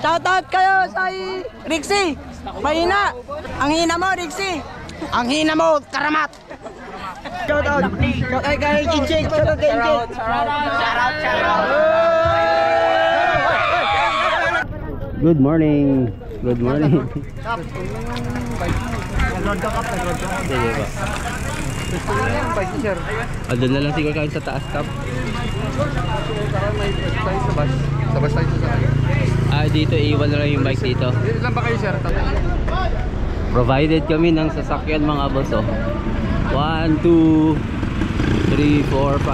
Shoutout kayo sa Rixie. Mahina. Ang hina mo, Rixie. Ang hina mo, karamat. Shoutout. Shoutout kay Kinchik. Shoutout kay Kinchik. Shoutout. Good morning. Good morning. Sige ba? Doon na lang siguro kain sa taas, Kap. Sa bus tayo sa Dito iwan na lang yung bike dito. Ilan ba kayo, sir? Provided kami ng sasakyan mga boss. 1, 2, 3, 4,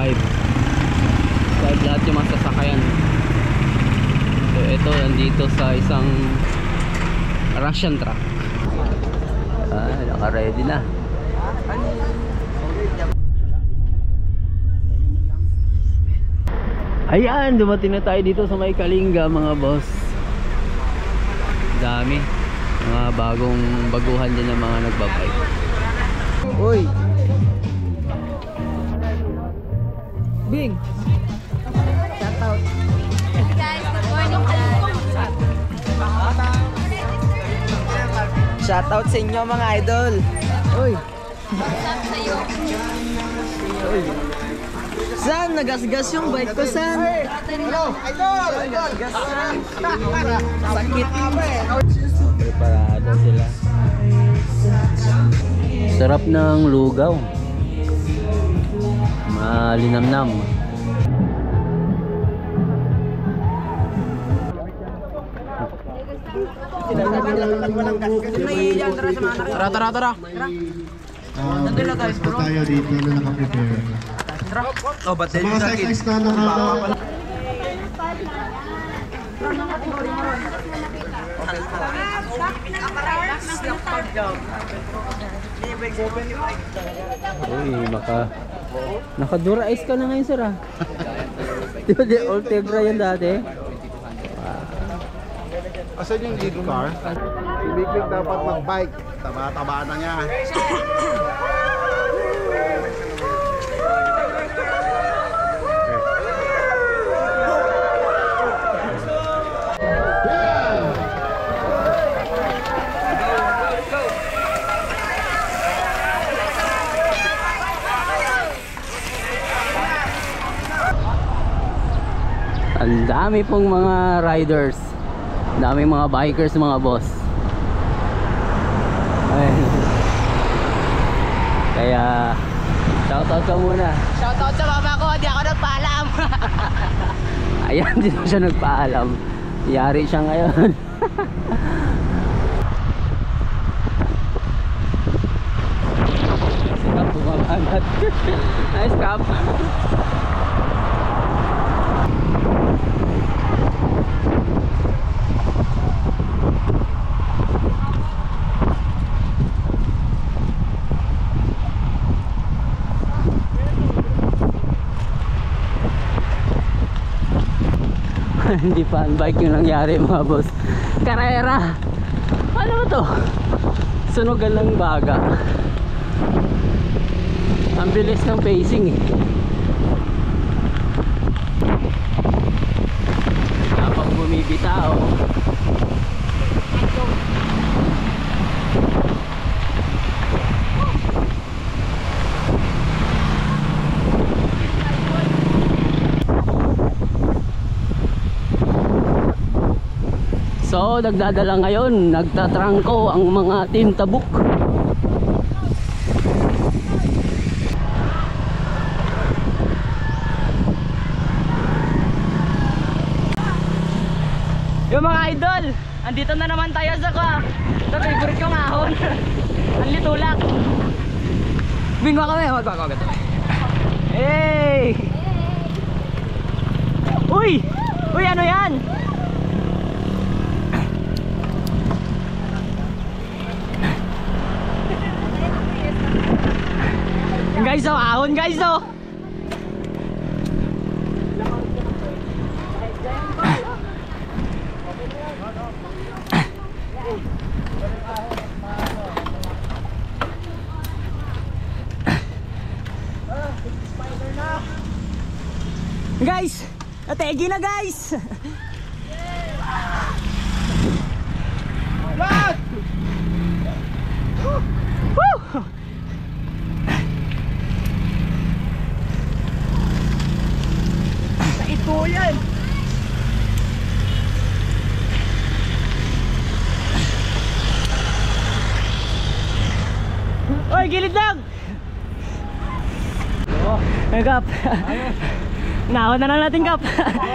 5 lahat yung mga sasakyan. So ito nandito sa isang Russian truck. Naka-ready na. Ayan, dumating na tayo dito sa may Kalinga mga boss. Dami mga baguhan din ng mga nagbabike. Uy. Bing. Shoutout. Guys, good morning guys. Shoutout sa inyo mga idol. Uy. What's up sa'yo? Uy. San, nagasgas yung bike ko, San. Hello, idol. Sakit. Preparado sila. Sarap ng lugaw. Malinamnam. Tara. Tayo dito na naka-prepare. Oh, but Sa mga size na naka... Uy, naka-dura ice ka na ngayon, sir. Di ba di Ultegra yan dati? Asan yung lead car? Si Big Big dapat mag-bike. Taba-taba na niya. Ang dami pong mga riders. Ang dami mga bikers mga boss. Ayun. Kaya shoutout ka muna. Shoutout sa mama ko, di ako nagpaalam. Ayan, di na siya nagpaalam. Yari siya ngayon. Sikap bumabangat. Nice Kap. Hindi fan bike yung nangyari mga boss. Karera. Ano ba to? Sunugan ng baga. Ang bilis ng pacing eh. Kapag bumibitao. So nagdadala ngayon, nagtatrangko ang mga Team Tabuk. Yung mga idol, andito na naman tayo sa favorite kong ahon. Ang litulak. Bingwa kami, magbago agad. Hey! Uy! Uy, ano yan? Guys, ahon guys, Guys, nategi na guys. Ito yan. Oy, gilid lang. Ay, Kap. Nahon na lang natin, Kap.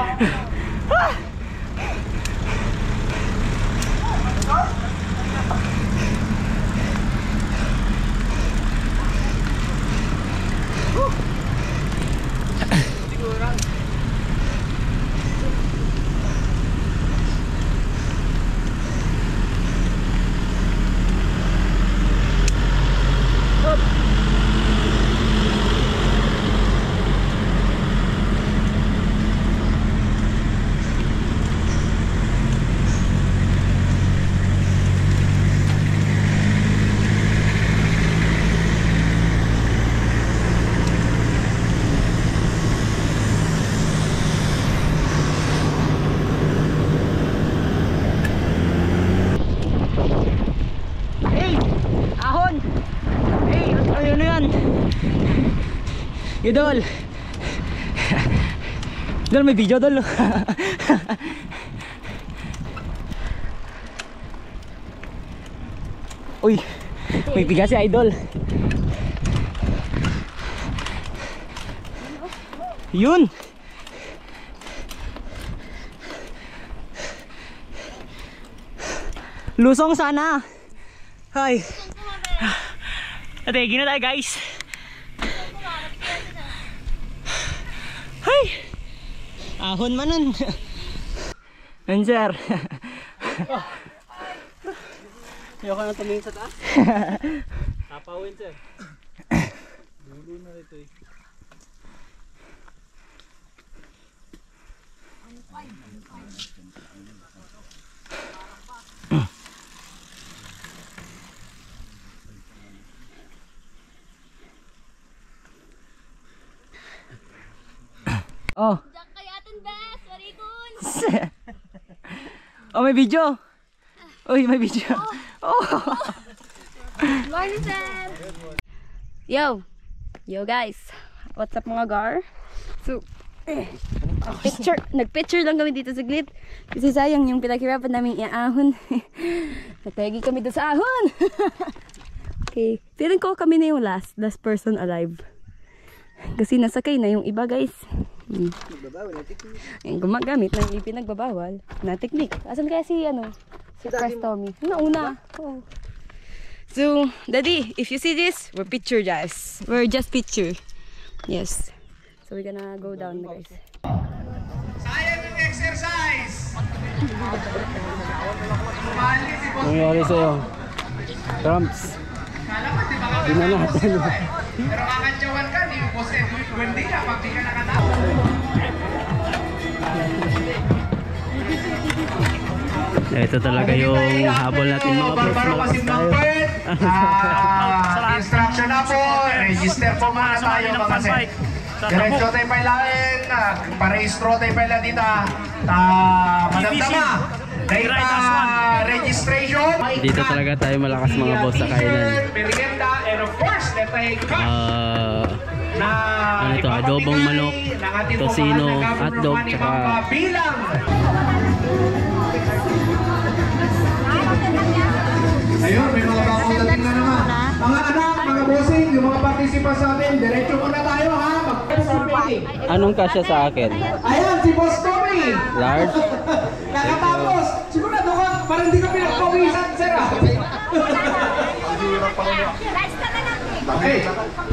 Idol. Idol, may video, Idol. Uy, may bigas si Idol. Yun. Lusong sana. Hay. Ate, gina tayo, guys. Hay! Ahon manan. Answer. Ayoko na tumingin sa taas. Tapawin, sir. Dulo na rito eh. Oh. Diyan kaya atin best, warikon. Oh, may video. Uy, may video. Oh. Morning, sir. Yo. Yo, guys. What's up, mga gar? So, nagpicture lang kami dito sa glit. Kasi sayang yung pinaghirapan namin iaahon. Natagi kami doon sa ahon. Okay. Feeling ko kami na yung last person alive. Kasi nasakay na yung iba, guys. Yung gumagamit ng ipinagbabawal na technique. Asan kaya si Tommy? Nauna. Oh. So, Daddy, if you see this, we're picture guys. We're just picture. Yes. So we're gonna go down, guys. Sayang yung exercise! Nangyari sa'yo? Cramps. Di na natin. Pero kakantyawan ka, di mo po sa Wendy ka, pag di ka nakatapos. Ito talaga yung habol natin mga boss. Malakas tayo. Instruction na po, register po muna tayo mga sir. Diretso tayo pa ilahin, parehistro tayo pa ilahin dito. Madamdama, data registration. Dito talaga tayo malakas mga boss sa kainan. Merienda, and of course, Ano ito, adobong manok, tosino, hotdog, tsaka bilang. Ayun, may mga bagong dating na naman. Mga anak, mga bossing, yung mga participants natin, diretso muna tayo ha. Anong kasya sa akin? Ayan, si Boss Tommy. Large? Nakatapos. Sigurado ka, parang hindi ka pinagpawisan, sir. Okay.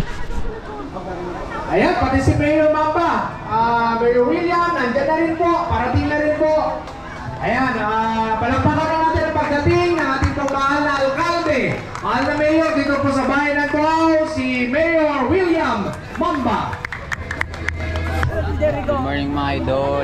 Ayan, pati si Mayor Mamba. Mayor William, nandiyan na rin po. Parating na rin po. Ayan, palagpakan na natin ang pagdating ng ating pagmahal na alkalde. Mahal na Mayor, dito po sa bayan ng Tuaw, si Mayor William Mamba. Good morning mga idol.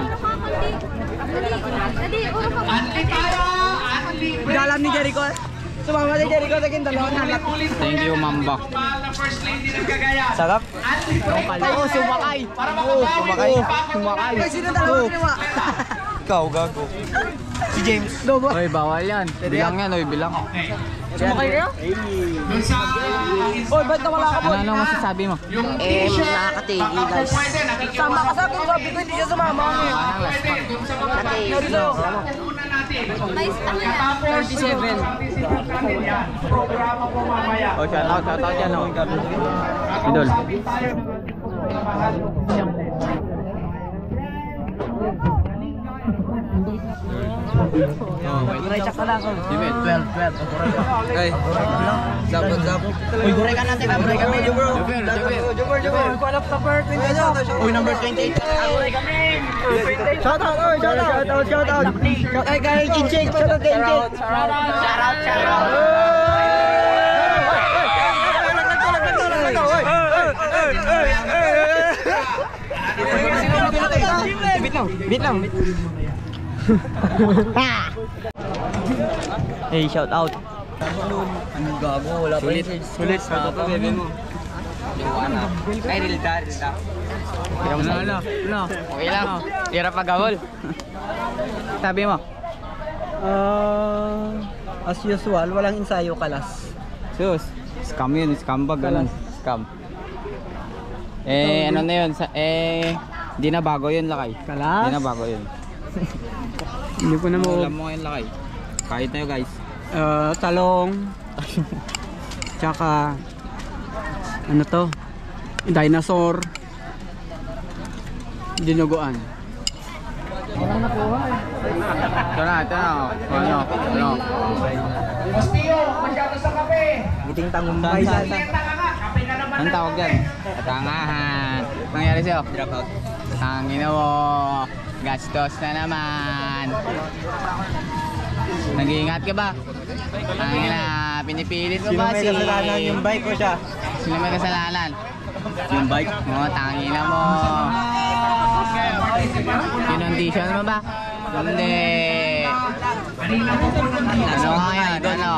Anli tayo! Anli! Galam ni Jericho. Sumama si Jericho sa dalawang halat. Thank you, Mamba. Mahal na First Lady ng Cagayan. Sarap. Anli! Oo, sumakay. Para makapawin. Sumakay. Ay, sino dalawang kinawa? Ikaw, gago. Si James. Oy, bawal yan. Bilang yan, oy, bilang. Sumakay kayo? Dun sa... Oy, ba't nawala ka, boy? Ano masasabi mo? Yung t-shirt, nakakatigi, guys. pwede, nakikiwas. Sama ka sa akin, sabi ko, hindi siya sumama. Pwede, dun sa mga una natin. Katapos, 37 yan. Programa po mamaya. Oh, shout out dyan, oh. Idol. Diretsak ka lang. 12. Hey. Zap. Uy, guray ka natin. Guray kami. Jumper. Call up sa bird. Uy, number 28. Guray kami. Shout out. Shout out. Shout out kay Kinchik. Shout out kay Kinchik. Shout out. Bit lang. Hey, shout out. Anong gago? Wala pa rin. Sulit. Ito pa, bebe mo. Ay, rilda. Ano? Okay lang. Tira pa gawol. Sabi mo? As usual, walang ensayo kalas. Sus. Scam yun. Scam bag. Ganun. Scam. Ano na yun? Di na bago yun, Lakay. Kalas? Di na bago yun. Hindi ko na Alam mo ngayon, Lakay. Kahit na yun, guys. Talong. Tsaka ano to? Dinosaur. Dinuguan. Ito na. Ano? Castillo, masyado sa kape. Giting tangumbay sa Kape na naman. Anong tawag yan? Katangahan. Nangyari sa'yo? Drop out. Tangin mo. Gastos na naman. Nag-iingat ka ba? Tangin na. Pinipilit mo ba si... Sino may kasalanan yung bike ko siya? Sino may kasalanan? Yung bike? Tangin na mo. Kinondisyon mo ba? Hindi. Ano ngayon? Ano?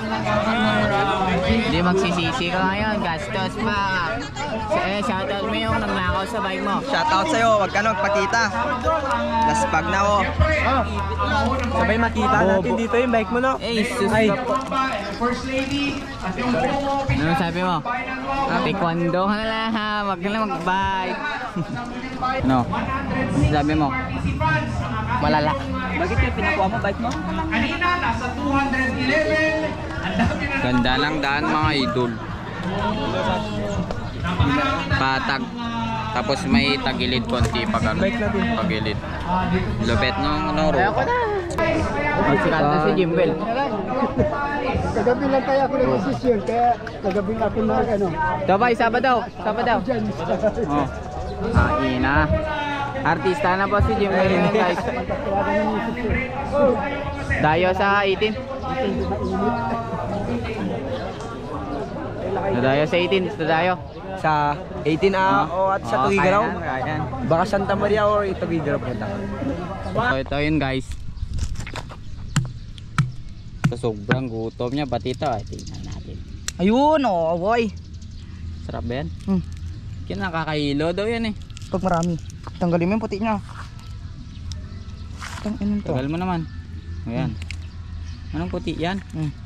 Hindi magsisisi ka ngayon. Gastos pa. Shoutout mo yung nagnakaw sa bike mo. Shoutout sa'yo, wag ka na magpakita. Laspag na ako. Sabay makita natin dito yung bike mo, no? Sus Ay. ka po. First lady at yung buong office. Ano sabi mo? Taekwondo ka na lang ha. Wag ka na mag-bike. No? Ano sabi mo? Malala. Bakit yung pinakuha mo bike mo? Kanina, nasa 211. Ang dami na Ganda ng daan mga idol. Patag. Tapos may tagilid konti pag ano. Pagilid. Lupet nung noro. Magsikat na si Jimbel. Kagabi lang kaya ako nag-desisyon, kaya kagabi ako na ano. Sabay, Sabado. Oh. Ina. Artista na po si Jimbel ngayon, guys. Dayo sa 18. Nadayo sa 18. Nadayo. Sa 18 at sa Tugigaraw. Kaya. Baka Santa Maria or Tugigaraw punta. So ito yun, guys. So, sobrang gutom niya. Pati ito. Tingnan natin. Ayun, boy. Sarap ba yan? Kaya nakakahilo daw yan eh. Pag marami. Tanggalin mo yung puti niya. Anong to? Tagal mo naman. Ayan. Anong puti yan?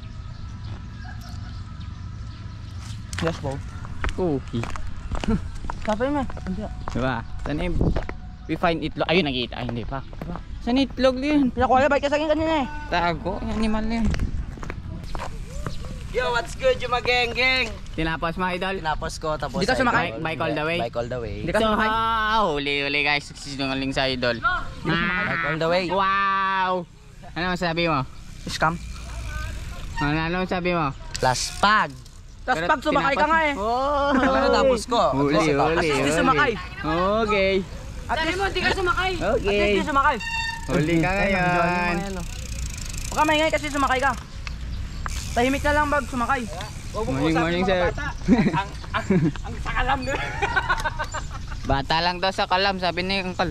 Yes, bow. Cookie. Kapay mo. Diba? Saan eh? We find itlog. Ayun, nakita. Ay, hindi pa. Saan itlog yun? Pinakuha bike ka sa akin kanina eh. Tago. Animal yun. Yo, what's good yung mageng-geng? Tinapos mga idol. Tinapos ko tapos Di ka sumakay? Bike all the way. Bike all the way. Di ka So, sumakay? huli guys. Sinungaling sa idol. Bike all the way. Wow! Ano masabi mo? Scam. Ano masabi mo? Plus pag. Tapos pag sumakay ka nga eh. Oh! Ano tapos ko? Huli. At least di sumakay. Okay. At least di ka sumakay. At Okay. least di sumakay. Huli ka ngayon. Huwag ka maingay kasi sumakay ka. Tahimik na lang bag sumakay. Morning sir. Ang sakalam doon. Bata lang daw sa kalam, sabi ni Uncle.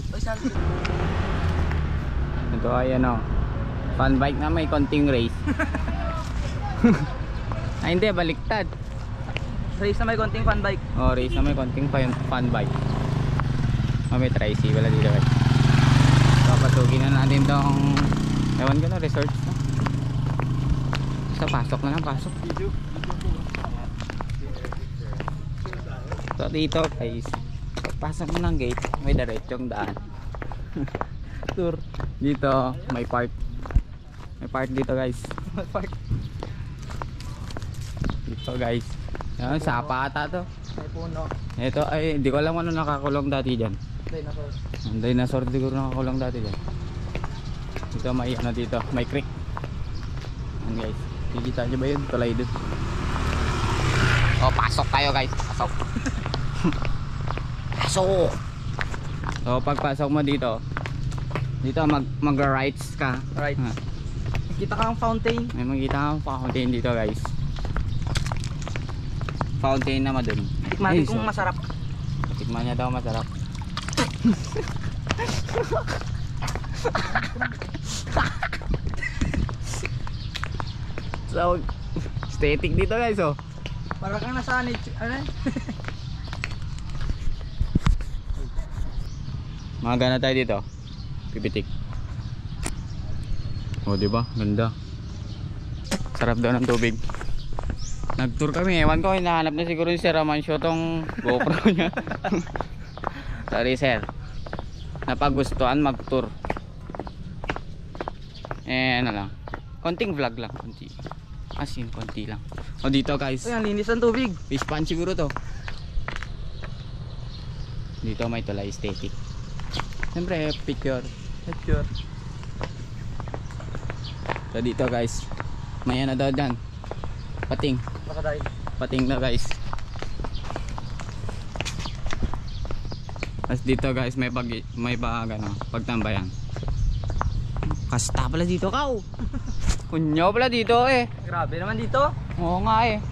Ito ay ano, fun bike na may konting race. Ay hindi, baliktad. Race na may konting fun bike. Oh, race na may konting fun bike. Oh, may tricycle wala dito guys. Papato Pasulugin na natin tong ewan ko na, resort na. Basta pasok na lang, pasok. So dito guys, pasok mo ng gate, may diretsong daan. Tour. Dito may park. May park dito guys. May park. Dito guys. Yan, sapa ata to. May puno. Ito ay hindi ko alam ano nakakulong dati diyan. Dinosaur. Ang dinosaur siguro nakakulong dati diyan. Dito may ano dito, may creek. Yan guys. Kikita niyo ba 'yun? Tulay dito. Oh, pasok tayo guys. Pasok. Pasok. So pagpasok mo dito, mag-rights ka. Right. Ha. Kita ka ang fountain. May makita kang fountain dito guys. Fountain naman dun. Tikman kung masarap. Tikman niya daw masarap. So aesthetic dito guys oh. Para kang nasa ano? Mga gana tayo dito. Pipitik. Oh, di ba? Ganda. Sarap daw ng tubig. Nag-tour kami. Ewan ko, hinahanap na siguro ni Sir Amancio tong GoPro niya. Sorry, sir. Napagustuhan mag-tour. Ano lang. Konting vlog lang, konti. As in, konti lang. O dito guys. Ayan, linis ng tubig. Fish pond siguro to. Dito may tulay aesthetic. Siyempre, picture. So dito guys, may ano daw dyan. Pating. Pating na guys. Tapos dito guys, may pagtambayan. Kasta pala dito kaw. Kunyo pala dito eh. Grabe naman dito. Oo nga eh.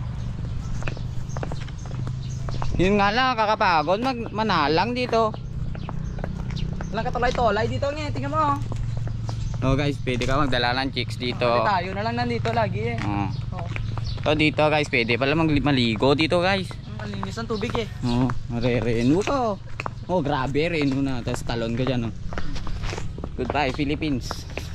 Yun nga lang, kakapagod manalang dito. Walang katolay-tolay dito nga. Tingnan mo. Oh guys, pwede ka magdala ng chicks dito. Tayo na lang nandito lagi eh. Oh. So dito guys, pwede pala maligo dito guys. Ang linis ng tubig eh. Oh, re-reno ka. Oh, grabe, reno na. Tapos talon ka dyan oh. Goodbye Philippines.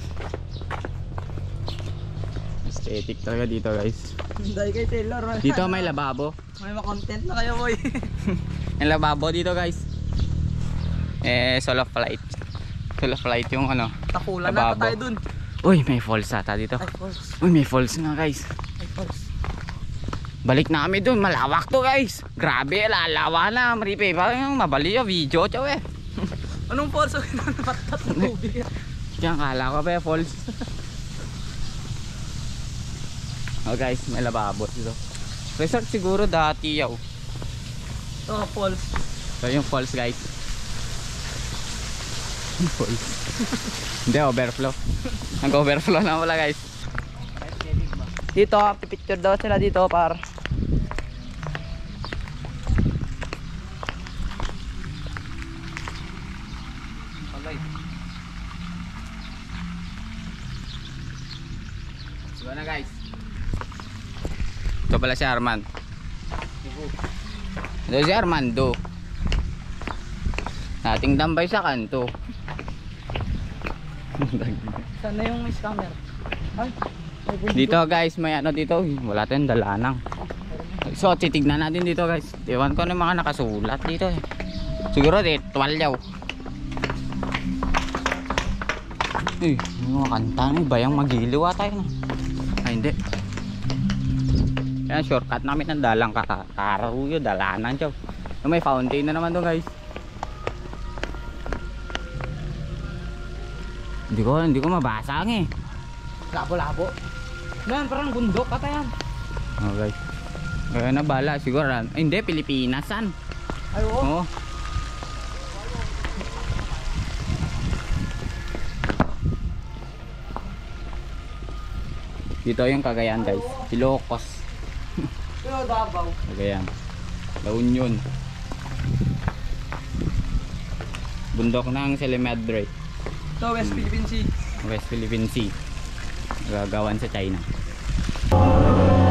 Aesthetic talaga dito guys. Dahil kay Taylor. Dito may lababo. May ma-content na kayo boy. May lababo dito guys. Solo flight. Solo flight yung ano. Takulan na lababo. tayo dun. Uy, may falls ata dito. Ay, falls. Uy, may falls nga guys. Ay, falls. Balik na kami dun, malawak to guys. Grabe, lalawa na. Maripe, parang mabali yung video chow eh. Anong falls? Napatat ng tubig. Diyan, kala ko ba falls. Oh guys, may lababo dito. Resort siguro dati yaw. Oh, falls. So yung falls guys. Falls. Hindi, overflow. Nag-overflow na wala guys. Dito, pipicture daw sila dito par. So na guys. Ito pala si Armand. Ito si Armando. Ating tambay sa kanto. Sana yung scammer. Ay, Dito guys, may ano dito. Wala tayong dalanang. So titignan natin dito guys. Ewan ko ano yung mga nakasulat dito eh. Siguro dito, 12 yaw. Yung mga kanta na bayang magiliw tayo na. Ay hindi. Yan, shortcut namin ng dalang kararuyo, dalanan siya. May fountain na naman doon guys. Hindi ko mabasa eh. labo-labo. Man, parang bundok ata yan. Oh guys. Kaya na bala siguro. Ay, hindi, Pilipinasan. Ay, oo. Oh. Dito yung Cagayan guys. Ilocos. Pero Davao. Cagayan. La Union. Bundok ng Selimadre. Ito, West Philippine Sea. West Philippine Sea. Gagawan sa China.